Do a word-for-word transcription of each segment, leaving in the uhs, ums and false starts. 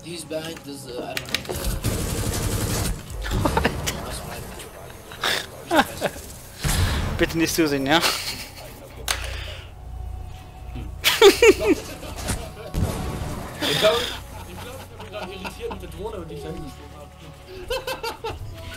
He's behind this, uh, I don't know, the... Bitte nicht zusehen, ja? Ich glaube, ich glaube, ich bin gerade irritiert mit der Drohne, die ich da hingeschrieben habe.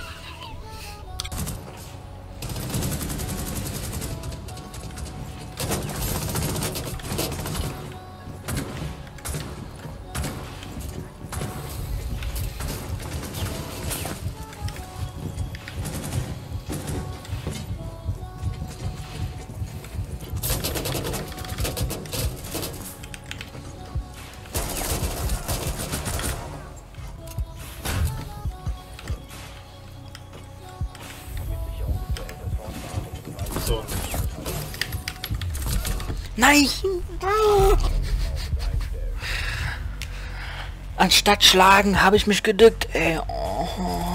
So. Nein! Anstatt schlagen habe ich mich gedückt, ey. Oh.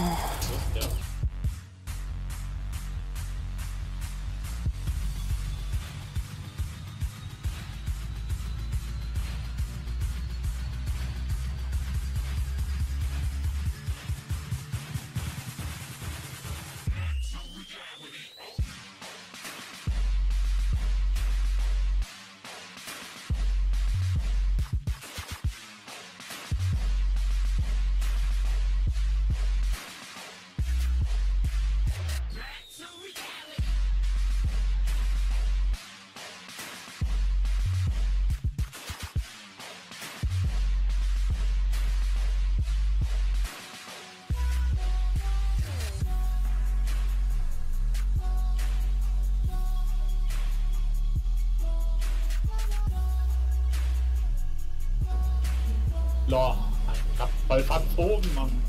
Ja, ich hab voll verzogen, Mann.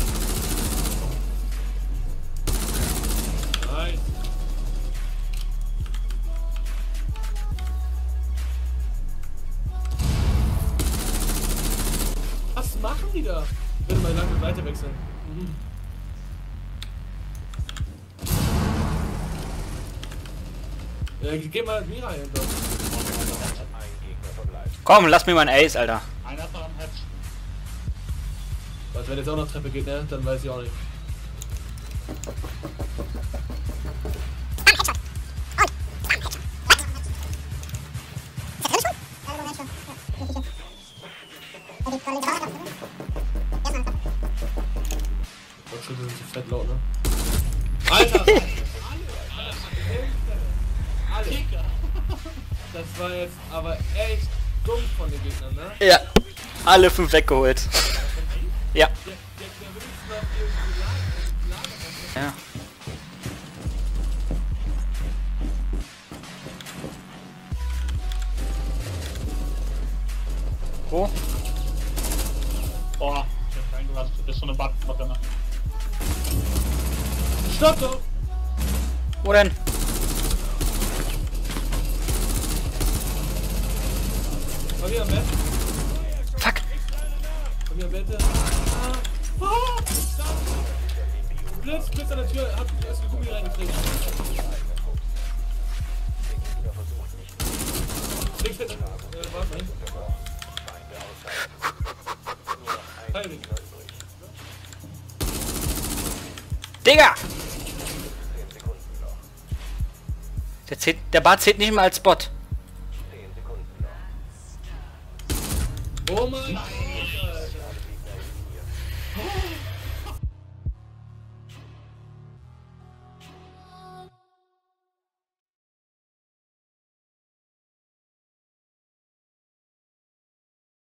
Nice. Was machen die da? Ich würde mal langsam weiter wechseln. Mhm. Ja, geh mal Mira hin, doch. Komm, lass mir mal ein Ace, Alter. Einer ist noch am Hatch. Was, wenn jetzt auch noch Treppe geht, ne? Dann weiß ich auch nicht. Gott, schon sind zu fett laut, ne? Alter! Alle! Alle! Das war jetzt aber echt dumm von den Gegnern, ne? Ja, alle fünf weggeholt. Ja. Der, der, der will jetzt noch irgendwie Lager, Lager, Ja. Wo? Boah, ich hab reingelassen. Das ist so eine Button drin. Stopp doch! Wo denn? Komm hier am Bett. Fuck! Komm hier am Bett. Ah! Ah! Blitz, Blitz an der Tür. Hab die erste Gummi reingekriegt. Links hinten. Äh, warte mal. Heilig. Digga! Der, zählt, der Bart zählt nicht mal als Spot. Oh mein